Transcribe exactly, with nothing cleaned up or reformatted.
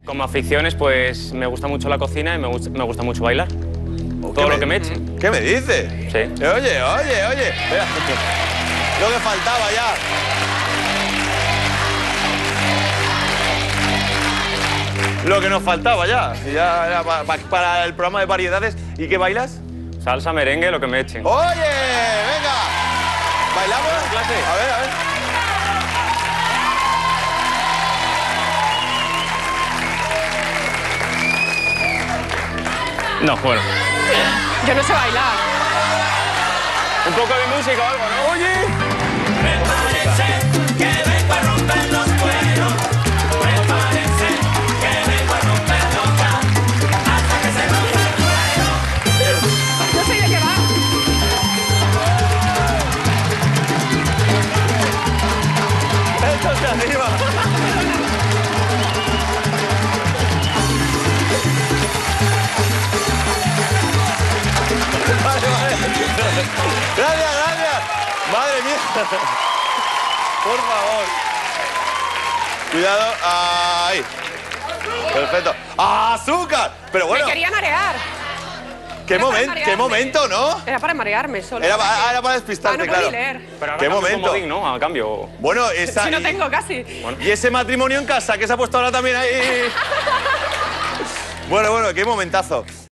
Como aficiones, pues me gusta mucho la cocina y me gusta, me gusta mucho bailar. Todo me, lo que me echen. ¿Qué me dices? Sí. Oye, oye, oye. Espera. Lo que faltaba ya. Lo que nos faltaba ya. Ya era pa, pa, para el programa de variedades. ¿Y qué bailas? Salsa, merengue, lo que me echen. ¡Oye! ¡Venga! ¿Bailamos? Clase. A ver, a ver. No, bueno. Yo no sé bailar. Un poco de música o algo, ¿no? ¡Oye! Me parece que vengo a romper los cueros. Me parece que vengo a romperlos ya. Hasta que se rompa el cuero. No sé de qué va. ¡Esto se arriba! Vale, vale. Gracias, gracias. Madre mía. Por favor. Cuidado. Ahí. Perfecto. ¡Azúcar! Pero bueno, Me quería marear. qué, Era para momen- qué marearme. momento, ¿no? Era para marearme solo. Era, pa- que- era para Ah, despistarte, no claro. podí leer. Pero ahora ¿Qué cambio momento? comodín, ¿no? A cambio. Bueno, esa... Si no y- tengo casi. Y ese matrimonio en casa que se ha puesto ahora también ahí. Bueno, bueno, qué momentazo.